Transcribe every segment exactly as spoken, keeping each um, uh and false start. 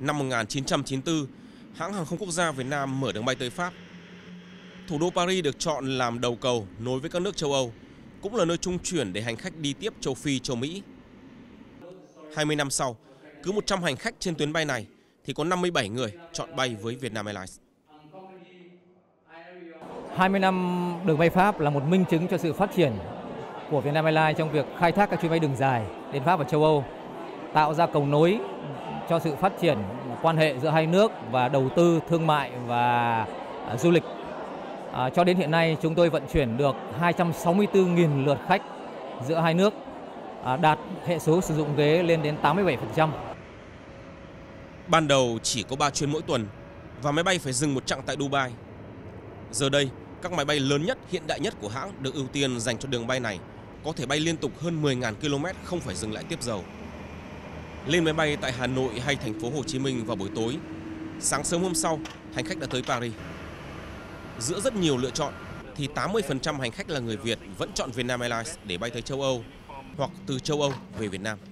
năm một nghìn chín trăm chín mươi tư, hãng hàng không quốc gia Việt Nam mở đường bay tới Pháp. Thủ đô Paris được chọn làm đầu cầu nối với các nước châu Âu, cũng là nơi trung chuyển để hành khách đi tiếp châu Phi, châu Mỹ. hai mươi năm sau, cứ một trăm hành khách trên tuyến bay này thì có năm mươi bảy người chọn bay với Vietnam Airlines. hai mươi năm đường bay Pháp là một minh chứng cho sự phát triển của Vietnam Airlines trong việc khai thác các chuyến bay đường dài đến Pháp và châu Âu, tạo ra cầu nối cho sự phát triển quan hệ giữa hai nước và đầu tư thương mại và uh, du lịch. À, cho đến hiện nay chúng tôi vận chuyển được hai trăm sáu mươi tư nghìn lượt khách giữa hai nước, à, đạt hệ số sử dụng ghế lên đến tám mươi bảy phần trăm. Ban đầu chỉ có ba chuyến mỗi tuần và máy bay phải dừng một chặng tại Dubai. Giờ đây, các máy bay lớn nhất, hiện đại nhất của hãng được ưu tiên dành cho đường bay này, có thể bay liên tục hơn mười nghìn ki lô mét không phải dừng lại tiếp dầu. Lên máy bay tại Hà Nội hay thành phố Hồ Chí Minh vào buổi tối, sáng sớm hôm sau, hành khách đã tới Paris. Giữa rất nhiều lựa chọn thì tám mươi phần trăm hành khách là người Việt vẫn chọn Vietnam Airlines để bay tới châu Âu hoặc từ châu Âu về Việt Nam.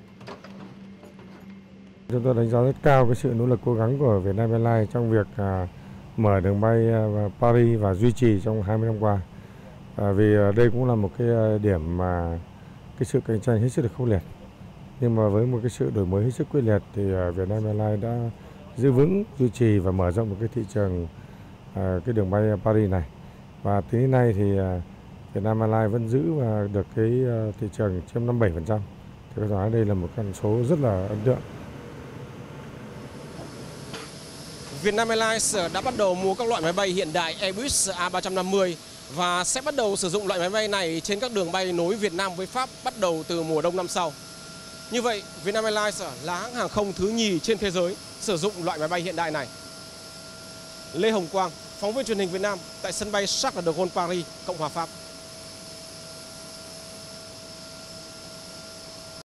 Chúng tôi đánh giá rất cao cái sự nỗ lực cố gắng của Vietnam Airlines trong việc à, mở đường bay à, Paris và duy trì trong hai mươi năm qua. À, vì à, đây cũng là một cái điểm mà cái sự cạnh tranh hết sức được khốc liệt. Nhưng mà với một cái sự đổi mới hết sức quyết liệt thì à, Vietnam Airlines đã giữ vững, duy trì và mở rộng một cái thị trường à, cái đường bay Paris này. Và tới đến nay thì à, Vietnam Airlines vẫn giữ và được cái à, thị trường chiếm năm mươi bảy phần trăm. Thì có thể nói đây là một con số rất là ấn tượng. Vietnam Airlines đã bắt đầu mua các loại máy bay hiện đại Airbus A ba trăm năm mươi và sẽ bắt đầu sử dụng loại máy bay này trên các đường bay nối Việt Nam với Pháp bắt đầu từ mùa đông năm sau. Như vậy, Vietnam Airlines là hãng hàng không thứ nhì trên thế giới sử dụng loại máy bay hiện đại này. Lê Hồng Quang, phóng viên truyền hình Việt Nam tại sân bay Charles de Gaulle Paris, Cộng hòa Pháp.